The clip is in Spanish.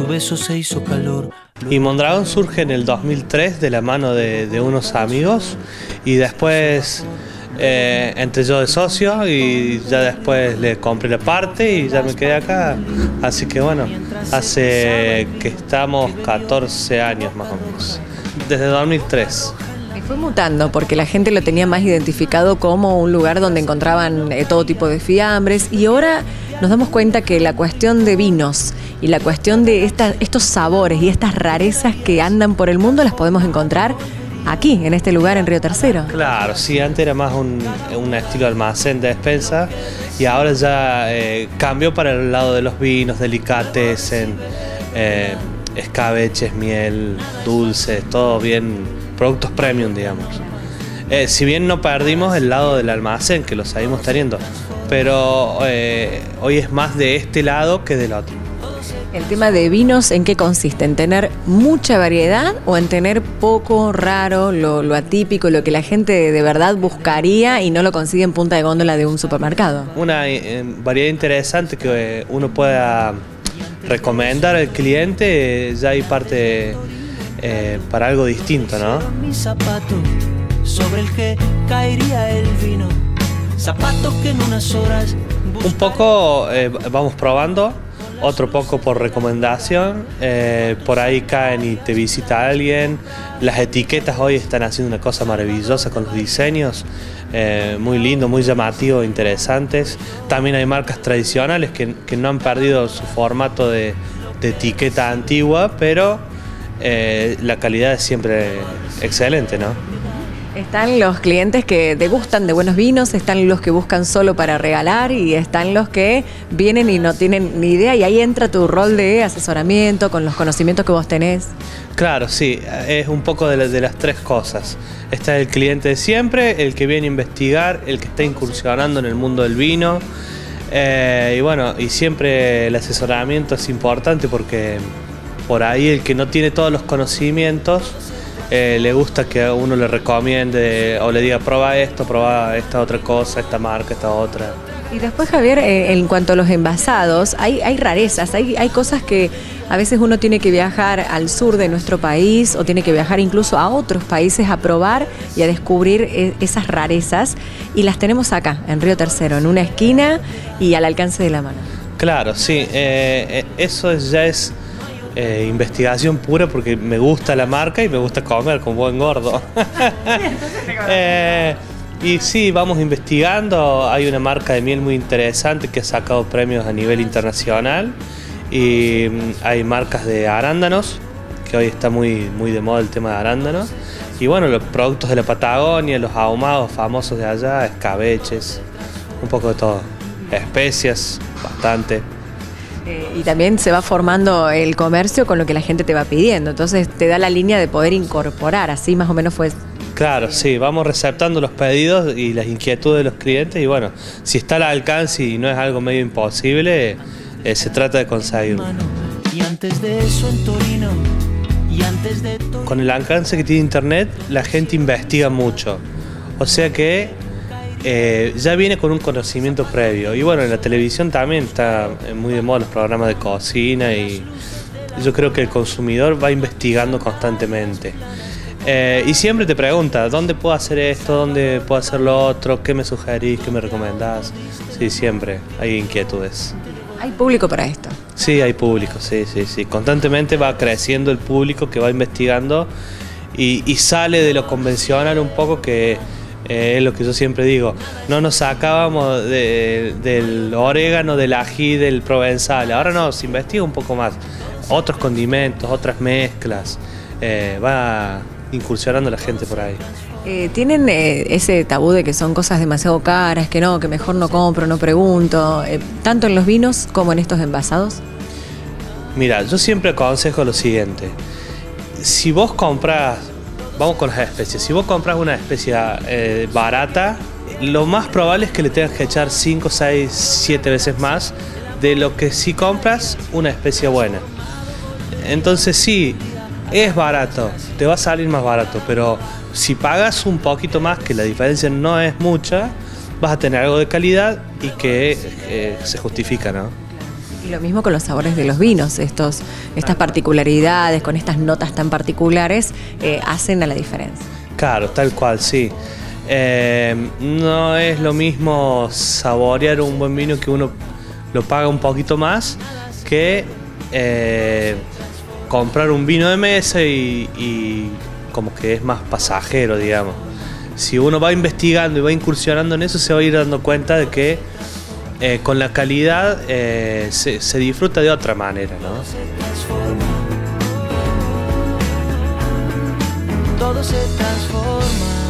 tu beso se hizo calor. Y Mondragón surge en el 2003 de la mano de unos amigos y después entré yo de socio y ya después le compré la parte y ya me quedé acá. Así que bueno, hace que estamos 14 años más o menos, desde 2003. Y fue mutando porque la gente lo tenía más identificado como un lugar donde encontraban todo tipo de fiambres y ahora nos damos cuenta que la cuestión de vinos y la cuestión de estos sabores y estas rarezas que andan por el mundo las podemos encontrar aquí, en este lugar, en Río Tercero. Claro, sí, antes era más un estilo almacén de despensa y ahora ya cambió para el lado de los vinos, delicatessen, escabeches, miel, dulces, todo bien, productos premium, digamos. Si bien no perdimos el lado del almacén, que lo seguimos teniendo, pero hoy es más de este lado que del otro. El tema de vinos, ¿en qué consiste? ¿En tener mucha variedad o en tener poco, raro, lo atípico, lo que la gente de verdad buscaría y no lo consigue en punta de góndola de un supermercado? Una variedad interesante que uno pueda recomendar al cliente, ya hay parte para algo distinto, ¿no? Mi zapato sobre el que caería el vino. Zapatos que en unas horas. Un poco vamos probando. Otro poco por recomendación, por ahí caen y te visita alguien. Las etiquetas hoy están haciendo una cosa maravillosa con los diseños, muy lindo, muy llamativo, interesantes. También hay marcas tradicionales que no han perdido su formato de etiqueta antigua, pero la calidad es siempre excelente, ¿no? Están los clientes que degustan de buenos vinos, están los que buscan solo para regalar y están los que vienen y no tienen ni idea y ahí entra tu rol de asesoramiento con los conocimientos que vos tenés. Claro, sí, es un poco de las tres cosas. Está el cliente de siempre, el que viene a investigar, el que está incursionando en el mundo del vino y bueno, y siempre el asesoramiento es importante porque por ahí el que no tiene todos los conocimientos le gusta que uno le recomiende o le diga prueba esto, prueba esta otra cosa, esta marca, esta otra. Y después, Javier, en cuanto a los envasados, hay rarezas, hay cosas que a veces uno tiene que viajar al sur de nuestro país o tiene que viajar incluso a otros países a probar y a descubrir esas rarezas y las tenemos acá, en Río Tercero, en una esquina y al alcance de la mano. Claro, sí, eso ya es investigación pura porque me gusta la marca y me gusta comer como buen gordo. Y sí, vamos investigando. Hay una marca de miel muy interesante que ha sacado premios a nivel internacional y hay marcas de arándanos, que hoy está muy de moda el tema de arándanos. Y bueno, los productos de la Patagonia, los ahumados famosos de allá, escabeches, un poco de todo. Especias, bastante. Y también se va formando el comercio con lo que la gente te va pidiendo, entonces te da la línea de poder incorporar, así más o menos fue. Claro, sí, vamos receptando los pedidos y las inquietudes de los clientes y bueno, si está al alcance y no es algo medio imposible, se trata de conseguirlo. Y antes de eso en Torino, y antes de Torino. Con el alcance que tiene internet, la gente investiga mucho, o sea que ya viene con un conocimiento previo. Y bueno, en la televisión también está muy de moda los programas de cocina y yo creo que el consumidor va investigando constantemente. Y siempre te pregunta, ¿dónde puedo hacer esto? ¿Dónde puedo hacer lo otro? ¿Qué me sugerís? ¿Qué me recomendás? Sí, siempre hay inquietudes. ¿Hay público para esto? Sí, hay público, sí. Constantemente va creciendo el público que va investigando y sale de lo convencional un poco que es lo que yo siempre digo, no nos sacábamos del orégano, del ají, del provenzal, ahora no, se investiga un poco más, otros condimentos, otras mezclas, va incursionando la gente por ahí. ¿Tienen ese tabú de que son cosas demasiado caras, que no, que mejor no compro, no pregunto, tanto en los vinos como en estos envasados? Mira, yo siempre aconsejo lo siguiente, si vos compras, vamos con las especies. Si vos compras una especia barata, lo más probable es que le tengas que echar 5, 6, 7 veces más de lo que si compras una especia buena. Entonces sí, es barato, te va a salir más barato, pero si pagas un poquito más, que la diferencia no es mucha, vas a tener algo de calidad y que se justifica, ¿no? Y lo mismo con los sabores de los vinos, estas particularidades, con estas notas tan particulares, hacen a la diferencia. Claro, tal cual, sí. No es lo mismo saborear un buen vino que uno lo paga un poquito más que comprar un vino de mesa y como que es más pasajero, digamos. Si uno va investigando y va incursionando en eso, se va a ir dando cuenta de que con la calidad se disfruta de otra manera, ¿no? Todo se transforma.